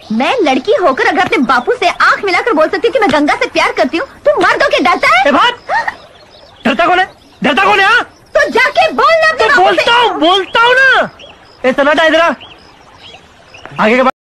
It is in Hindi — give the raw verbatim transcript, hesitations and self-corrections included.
मैं लड़की होकर अगर अपने बापू से आंख मिलाकर बोल सकती कि मैं गंगा से प्यार करती हूँ, तू मर्दों के डरता है? डरता कौन है? डरता कौन है? तो जाके बोलना। तो बोलता हूँ बोलता हूँ ना। ए सन्नाटा इधर आ। आगे के